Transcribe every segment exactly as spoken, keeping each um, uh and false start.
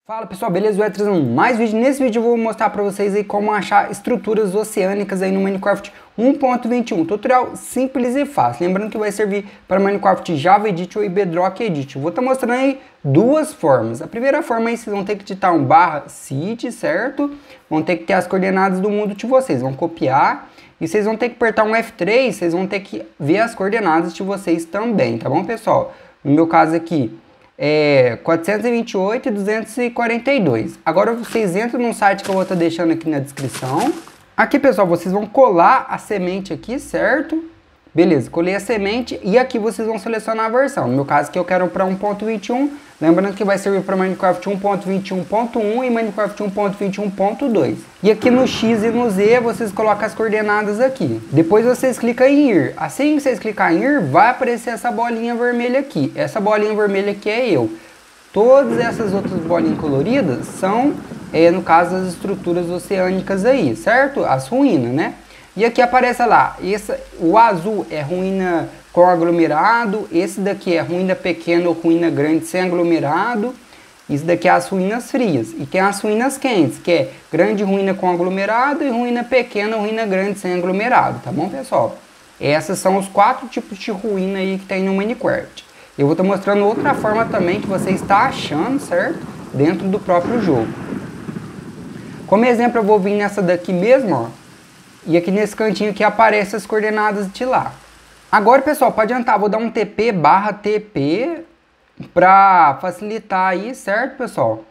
Fala pessoal, beleza? Eu vou trazendo mais vídeo. Nesse vídeo eu vou mostrar pra vocês aí como achar estruturas oceânicas aí no Minecraft um ponto vinte e um. Tutorial simples e fácil. Lembrando que vai servir para Minecraft Java Edit ou Bedrock Edit. Eu vou estar tá mostrando aí duas formas. A primeira forma aí vocês vão ter que digitar um barra seed, certo? Vão ter que ter as coordenadas do mundo de vocês. Vão copiar e vocês vão ter que apertar um F três. Vocês vão ter que ver as coordenadas de vocês também, tá bom pessoal? No meu caso aqui é quatrocentos e vinte e oito e duzentos e quarenta e dois. Agora vocês entram no site que eu vou estar deixando aqui na descrição. Aqui pessoal, vocês vão colar a semente aqui, certo? Beleza, colei a semente e aqui vocês vão selecionar a versão. No meu caso aqui eu quero para um ponto vinte e um. Lembrando que vai servir para Minecraft um ponto vinte e um ponto um e Minecraft um ponto vinte e um ponto dois. E aqui no X e no Z vocês colocam as coordenadas aqui. Depois vocês clicam em Ir. Assim que vocês clicarem em Ir, vai aparecer essa bolinha vermelha aqui. Essa bolinha vermelha aqui é eu. Todas essas outras bolinhas coloridas são, é, no caso, as estruturas oceânicas aí, certo? As ruínas, né? E aqui aparece lá, esse, o azul é ruína com aglomerado, esse daqui é ruína pequena ou ruína grande sem aglomerado, isso daqui é as ruínas frias. E tem as ruínas quentes, que é grande ruína com aglomerado e ruína pequena ou ruína grande sem aglomerado, tá bom pessoal? Essas são os quatro tipos de ruína aí que tem no Minecraft. Eu vou estar mostrando outra forma também que você está achando, certo? Dentro do próprio jogo. Como exemplo eu vou vir nessa daqui mesmo, ó. E aqui nesse cantinho aqui aparecem as coordenadas de lá. Agora, pessoal, para adiantar, vou dar um T P barra T P para facilitar aí, certo, pessoal?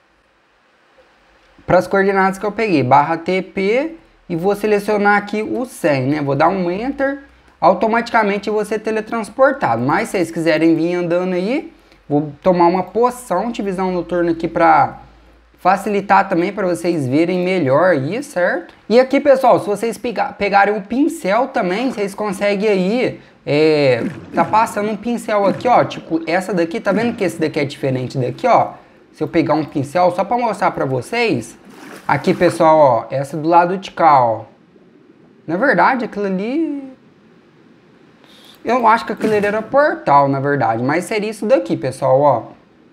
Para as coordenadas que eu peguei, barra T P e vou selecionar aqui o cem, né? Vou dar um Enter, automaticamente eu vou ser teletransportado. Mas se vocês quiserem vir andando aí, vou tomar uma poção de visão noturna aqui para facilitar também para vocês verem melhor aí, certo? E aqui, pessoal, se vocês pega, pegarem um pincel também, vocês conseguem aí, é, tá passando um pincel aqui, ó, tipo essa daqui, tá vendo que esse daqui é diferente daqui, ó? Se eu pegar um pincel, só para mostrar para vocês, aqui, pessoal, ó, essa do lado de cá, ó. Na verdade, aquilo ali, eu acho que aquilo ali era portal, na verdade, mas seria isso daqui, pessoal, ó.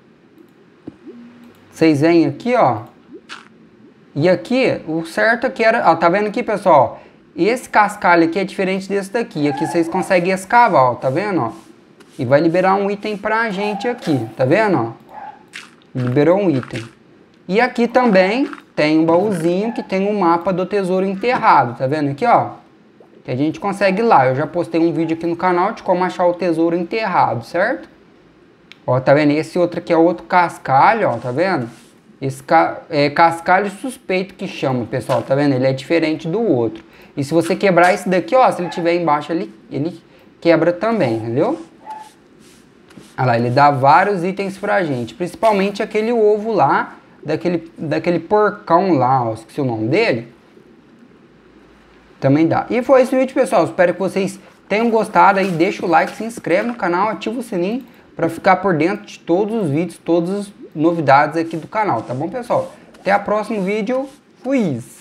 Vocês veem aqui, ó. E aqui, o certo aqui era... Ó, tá vendo aqui, pessoal? Esse cascalho aqui é diferente desse daqui. Aqui vocês conseguem escavar, ó. Tá vendo, ó? E vai liberar um item pra gente aqui. Tá vendo, ó? Liberou um item. E aqui também tem um baúzinho que tem um mapa do tesouro enterrado. Tá vendo aqui, ó? Que a gente consegue ir lá. Eu já postei um vídeo aqui no canal de como achar o tesouro enterrado, certo? Ó, tá vendo? Esse outro aqui é outro cascalho, ó, tá vendo? Esse ca... é cascalho suspeito que chama, pessoal, tá vendo? Ele é diferente do outro. E se você quebrar esse daqui, ó, se ele tiver embaixo, ele, ele quebra também, entendeu? Olha lá, ele dá vários itens pra gente, principalmente aquele ovo lá, daquele, daquele porcão lá, ó, esqueci o nome dele. Também dá. E foi esse vídeo, pessoal, espero que vocês tenham gostado aí, deixa o like, se inscreve no canal, ativa o sininho, para ficar por dentro de todos os vídeos, todas as novidades aqui do canal, tá bom, pessoal? Até o próximo vídeo. Fui!